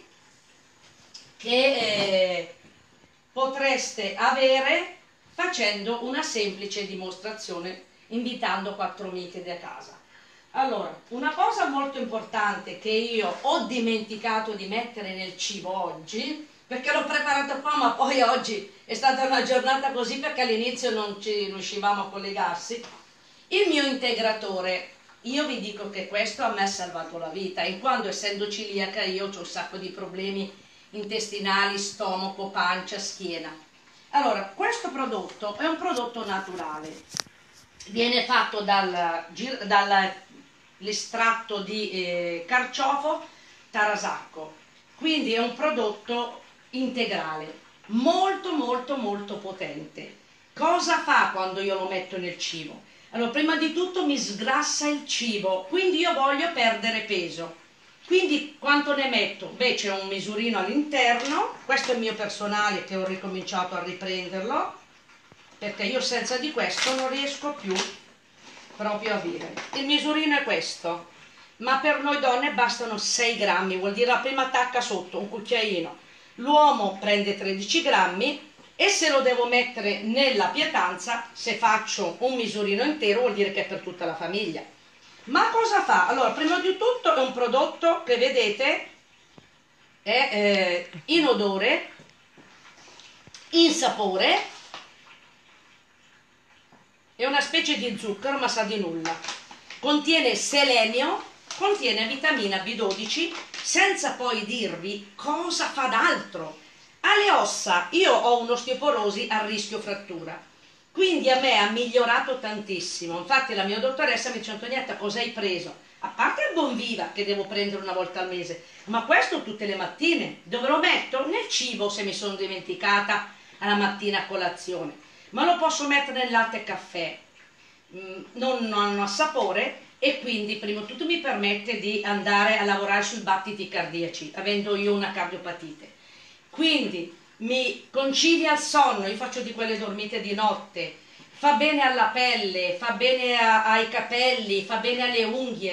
che potreste avere facendo una semplice dimostrazione, invitando 4 amiche da casa. Allora, una cosa molto importante che io ho dimenticato di mettere nel cibo oggi, perché l'ho preparato qua, ma poi oggi è stata una giornata così perché all'inizio non ci riuscivamo a collegarsi, il mio integratore. Io vi dico che questo a me ha salvato la vita, in quanto essendo celiaca io ho un sacco di problemi intestinali, stomaco, pancia, schiena. Allora, questo prodotto è un prodotto naturale, viene fatto dall'estratto di carciofo tarasacco, quindi è un prodotto integrale, molto molto molto potente. Cosa fa quando io lo metto nel cibo? Allora, prima di tutto mi sgrassa il cibo, quindi io voglio perdere peso. Quindi quanto ne metto? Beh, c'è un misurino all'interno, questo è il mio personale che ho ricominciato a riprenderlo, perché io senza di questo non riesco più proprio a vivere. Il misurino è questo, ma per noi donne bastano 6 grammi, vuol dire la prima tacca sotto, un cucchiaino. L'uomo prende 13 grammi e se lo devo mettere nella pietanza, se faccio un misurino intero vuol dire che è per tutta la famiglia. Ma cosa fa? Allora, prima di tutto è un prodotto che vedete è inodore, insapore, è una specie di zucchero ma sa di nulla. Contiene selenio, contiene vitamina B12, senza poi dirvi cosa fa d'altro. Alle ossa, io ho un'osteoporosi a rischio frattura, quindi a me ha migliorato tantissimo. Infatti la mia dottoressa mi dice: Antonietta, cosa hai preso? A parte il Bonviva che devo prendere una volta al mese, ma questo tutte le mattine. Dove lo metto? Nel cibo, se mi sono dimenticata alla mattina a colazione, ma lo posso mettere nel latte e caffè. Non ha sapore e quindi prima di tutto mi permette di andare a lavorare sui battiti cardiaci, avendo io una cardiopatite. Quindi mi concilia il sonno, io faccio di quelle dormite di notte, fa bene alla pelle, fa bene ai capelli, fa bene alle unghie,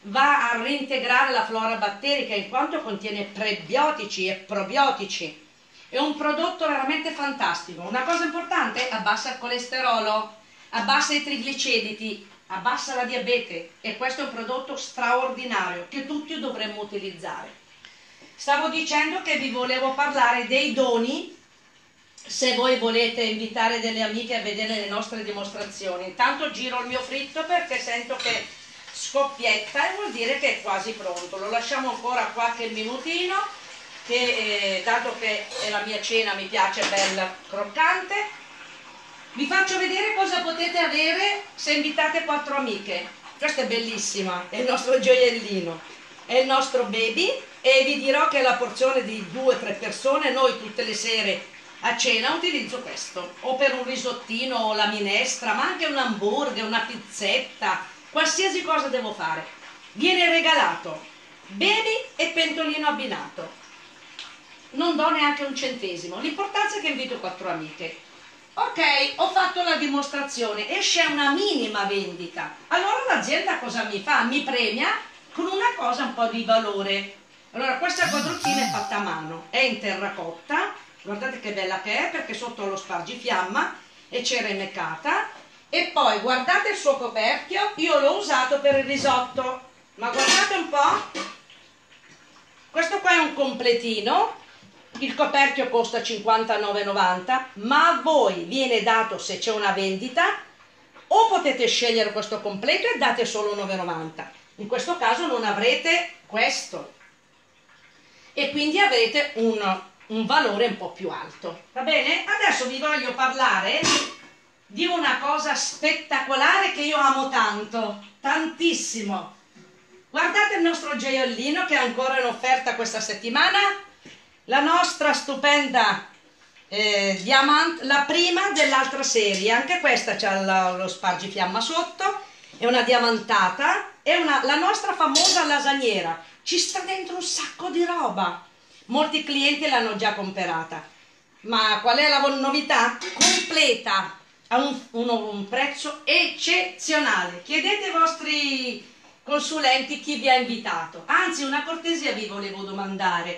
va a reintegrare la flora batterica in quanto contiene prebiotici e probiotici. È un prodotto veramente fantastico. Una cosa importante: abbassa il colesterolo, abbassa i trigliceridi, abbassa la diabete, e questo è un prodotto straordinario che tutti dovremmo utilizzare. Stavo dicendo che vi volevo parlare dei doni, se voi volete invitare delle amiche a vedere le nostre dimostrazioni. Intanto giro il mio fritto perché sento che scoppietta e vuol dire che è quasi pronto. Lo lasciamo ancora qualche minutino, che dato che è la mia cena mi piace bella croccante. Vi faccio vedere cosa potete avere se invitate 4 amiche. Questa è bellissima, è il nostro gioiellino, è il nostro baby, e vi dirò che la porzione di 2-3 persone, noi tutte le sere a cena utilizzo questo, o per un risottino o la minestra, ma anche un hamburger, una pizzetta, qualsiasi cosa devo fare. Viene regalato baby e pentolino abbinato, non do neanche un centesimo, l'importanza è che invito 4 amiche. Ok, ho fatto la dimostrazione, esce una minima vendita, allora l'azienda cosa mi fa? Mi premia con una cosa un po' di valore. Allora, questa quadrottina è fatta a mano, è in terracotta, guardate che bella che è, perché sotto ha lo spargifiamma e c'era immeccata. E poi guardate il suo coperchio, io l'ho usato per il risotto, ma guardate un po', questo qua è un completino, il coperchio costa 59,90, ma a voi viene dato, se c'è una vendita, o potete scegliere questo completo e date solo 9,90, in questo caso non avrete questo e quindi avrete un valore un po' più alto, va bene? Adesso vi voglio parlare di una cosa spettacolare che io amo tanto, tantissimo. Guardate il nostro gioiellino che è ancora in offerta questa settimana, la nostra stupenda Diamant, la prima dell'altra serie, anche questa c'ha lo spargifiamma sotto, è una diamantata, è la nostra famosa lasagnera, ci sta dentro un sacco di roba, molti clienti l'hanno già comprata, ma qual è la novità? Completa, a un prezzo eccezionale. Chiedete ai vostri consulenti chi vi ha invitato. Anzi, una cortesia vi volevo domandare,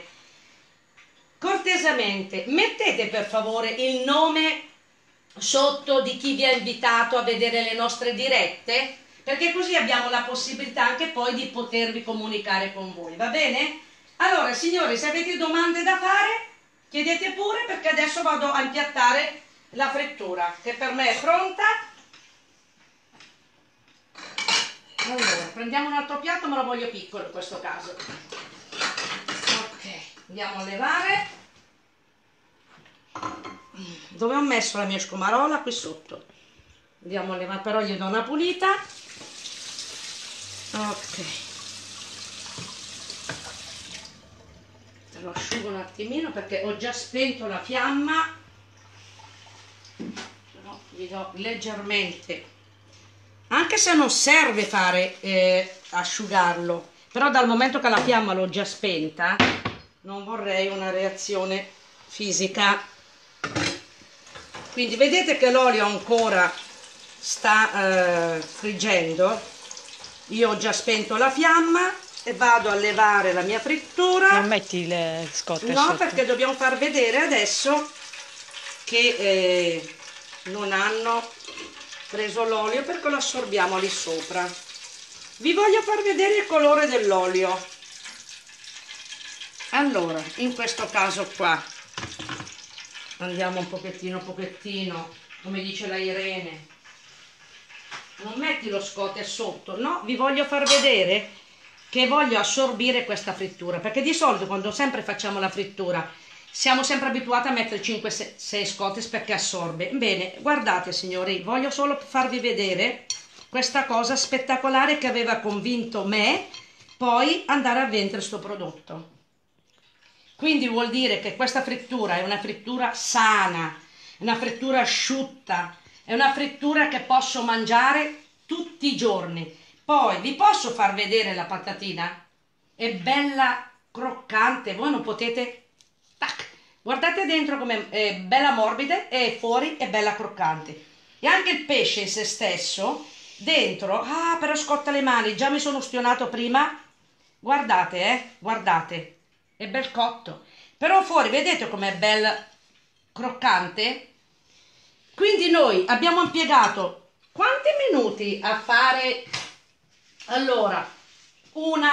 cortesemente mettete per favore il nome sotto di chi vi ha invitato a vedere le nostre dirette, perché così abbiamo la possibilità anche poi di potervi comunicare con voi, va bene? Allora signori, se avete domande da fare chiedete pure, perché adesso vado a impiattare la frittura che per me è pronta. Allora prendiamo un altro piatto, ma lo voglio piccolo in questo caso. Ok, andiamo a levare. Dove ho messo la mia scumarola? Qui sotto. Andiamo a levare, però gli do una pulita. Ok, lo asciugo un attimino perché ho già spento la fiamma, però gli do leggermente, anche se non serve fare asciugarlo, però dal momento che la fiamma l'ho già spenta non vorrei una reazione fisica. Quindi vedete che l'olio ancora sta friggendo. Io ho già spento la fiamma e vado a levare la mia frittura. Non metti le scotte no, sotto. perché dobbiamo far vedere adesso che non hanno preso l'olio, perché lo assorbiamo lì sopra. Vi voglio far vedere il colore dell'olio. Allora, in questo caso qua andiamo un pochettino, come dice la Irene. Non metti lo scote sotto, no, vi voglio far vedere che voglio assorbire questa frittura, perché di solito quando sempre facciamo la frittura siamo sempre abituati a mettere 5-6 scote perché assorbe. Bene, guardate signori, voglio solo farvi vedere questa cosa spettacolare che aveva convinto me poi andare a vendere questo prodotto. Quindi vuol dire che questa frittura è una frittura sana, è una frittura asciutta, è una frittura che posso mangiare tutti i giorni. Poi vi posso far vedere la patatina? È bella croccante, voi non potete... Tac! Guardate dentro come è bella morbida e fuori è bella croccante. E anche il pesce in se stesso Dentro, però scotta le mani, già mi sono ustionato prima. Guardate, guardate, è bel cotto. Però fuori, vedete com'è bel croccante? Quindi noi abbiamo impiegato quanti minuti a fare? Allora, 1,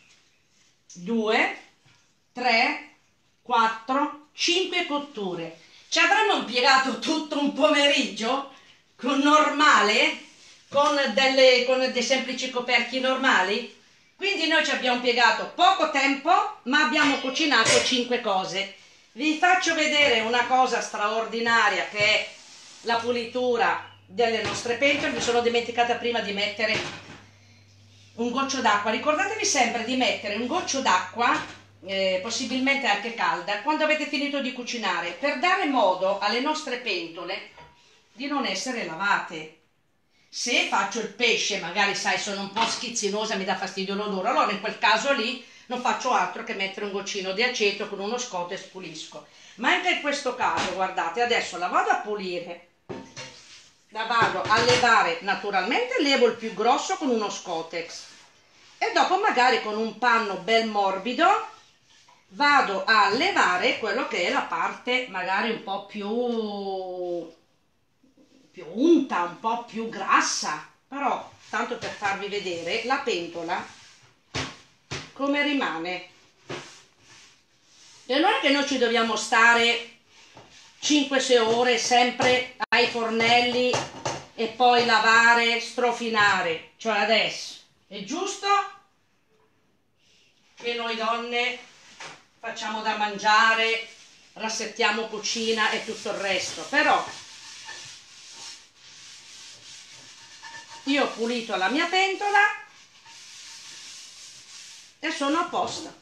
2, 3, 4, 5 cotture. Ci avremmo impiegato tutto un pomeriggio con normale, con dei semplici coperchi normali. Quindi noi ci abbiamo impiegato poco tempo, ma abbiamo cucinato 5 cose. Vi faccio vedere una cosa straordinaria che è la pulitura delle nostre pentole. Mi sono dimenticata prima di mettere un goccio d'acqua. Ricordatevi sempre di mettere un goccio d'acqua, possibilmente anche calda, quando avete finito di cucinare, per dare modo alle nostre pentole di non essere lavate. Se faccio il pesce, magari sai, sono un po' schizzinosa, mi dà fastidio l'odore, allora in quel caso lì non faccio altro che mettere un goccino di aceto con uno Scotex, pulisco. Ma anche in questo caso, guardate, adesso la vado a pulire, la vado a levare, naturalmente levo il più grosso con uno Scotex e dopo magari con un panno bel morbido vado a levare quello che è la parte magari un po' più unta, un po' più grassa, però tanto per farvi vedere la pentola come rimane. E non è che noi ci dobbiamo stare 5-6 ore sempre ai fornelli e poi lavare, strofinare. Cioè adesso è giusto che noi donne facciamo da mangiare, rassettiamo cucina e tutto il resto, però io ho pulito la mia pentola e sono a posto.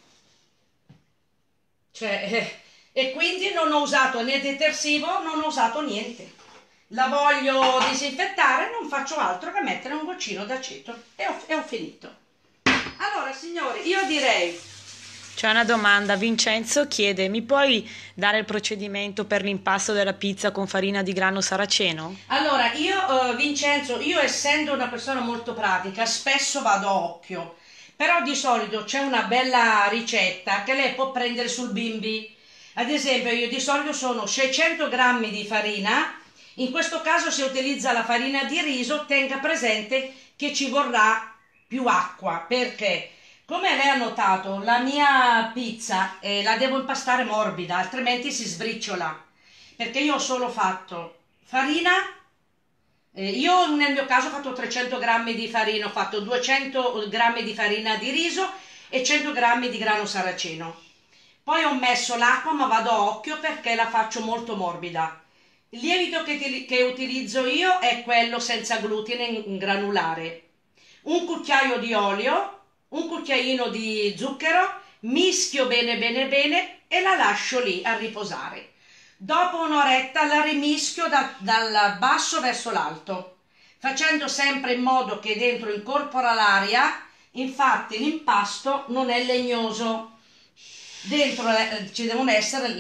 Cioè, e quindi non ho usato né detersivo, non ho usato niente. La voglio disinfettare, non faccio altro che mettere un goccino d'aceto e ho finito. Allora signori, io direi... C'è una domanda, Vincenzo chiede, mi puoi dare il procedimento per l'impasto della pizza con farina di grano saraceno? Allora, io Vincenzo, io essendo una persona molto pratica, spesso vado a occhio, però di solito c'è una bella ricetta che lei può prendere sul bimbi. Ad esempio, io di solito sono 600 grammi di farina, in questo caso se utilizza la farina di riso, tenga presente che ci vorrà più acqua, perché... Come lei ha notato, la mia pizza la devo impastare morbida, altrimenti si sbriciola. Perché io ho solo fatto farina, io nel mio caso ho fatto 300 grammi di farina, ho fatto 200 grammi di farina di riso e 100 grammi di grano saraceno. Poi ho messo l'acqua, ma vado a occhio perché la faccio molto morbida. Il lievito che utilizzo io è quello senza glutine in granulare. Un cucchiaio di olio, un cucchiaino di zucchero, mischio bene bene bene e la lascio lì a riposare. Dopo un'oretta la rimischio dal basso verso l'alto, facendo sempre in modo che dentro incorpora l'aria, infatti l'impasto non è legnoso. Dentro ci devono essere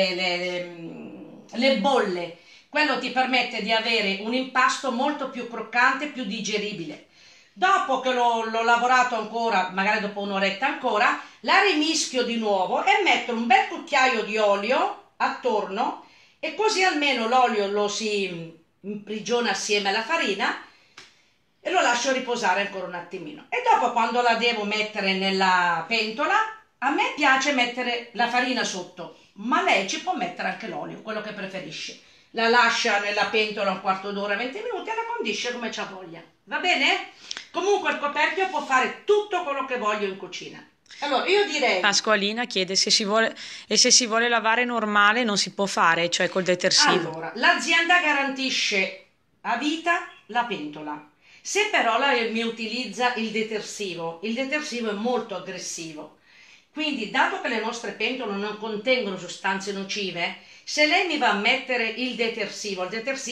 le bolle, quello ti permette di avere un impasto molto più croccante, più digeribile. Dopo che l'ho lavorato ancora, magari dopo un'oretta ancora, la rimischio di nuovo e metto un bel cucchiaio di olio attorno e così almeno l'olio lo si imprigiona assieme alla farina e lo lascio riposare ancora un attimino. E dopo quando la devo mettere nella pentola, a me piace mettere la farina sotto, ma lei ci può mettere anche l'olio, quello che preferisce. La lascia nella pentola un quarto d'ora, 20 minuti e la condisce come c'ha voglia. Va bene? Comunque il coperchio può fare tutto quello che voglio in cucina. Allora io direi... Pasqualina chiede se si vuole lavare normale non si può fare, cioè col detersivo. Allora, l'azienda garantisce a vita la pentola. Se però lei mi utilizza il detersivo è molto aggressivo. Quindi, dato che le nostre pentole non contengono sostanze nocive, se lei mi va a mettere il detersivo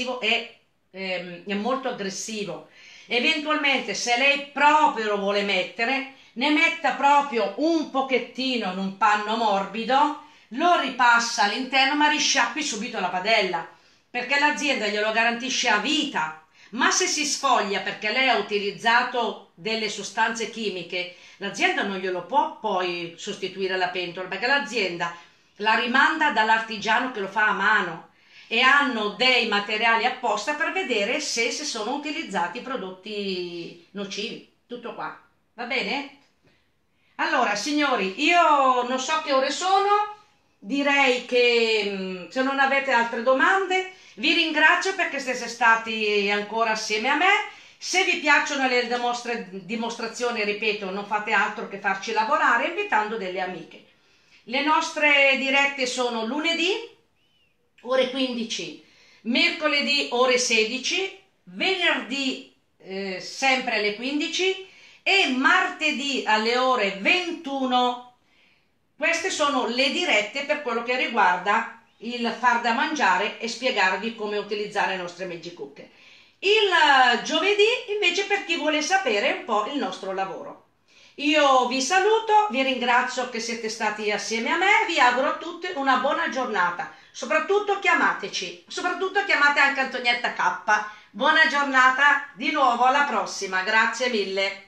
è molto aggressivo. Eventualmente, se lei proprio lo vuole mettere, ne metta proprio un pochettino in un panno morbido, lo ripassa all'interno, ma risciacqui subito la padella, perché l'azienda glielo garantisce a vita. ma se si sfoglia perché lei ha utilizzato delle sostanze chimiche, l'azienda non glielo può poi sostituire la pentola, perché l'azienda la rimanda dall'artigiano che lo fa a mano e hanno dei materiali apposta per vedere se si sono utilizzati prodotti nocivi. Tutto qua, va bene? Allora, signori, io non so che ore sono, direi che se non avete altre domande, vi ringrazio perché siete stati ancora assieme a me. Se vi piacciono le dimostrazioni, ripeto, non fate altro che farci lavorare invitando delle amiche. Le nostre dirette sono lunedì, ore 15, mercoledì, ore 16, venerdì sempre alle 15 e martedì alle ore 21. Queste sono le dirette per quello che riguarda il far da mangiare e spiegarvi come utilizzare le nostre Magic Cooker. Il giovedì invece per chi vuole sapere un po' il nostro lavoro. Io vi saluto, vi ringrazio che siete stati assieme a me, vi auguro a tutti una buona giornata, soprattutto chiamateci, soprattutto chiamate anche Antonietta K. Buona giornata, di nuovo alla prossima, grazie mille.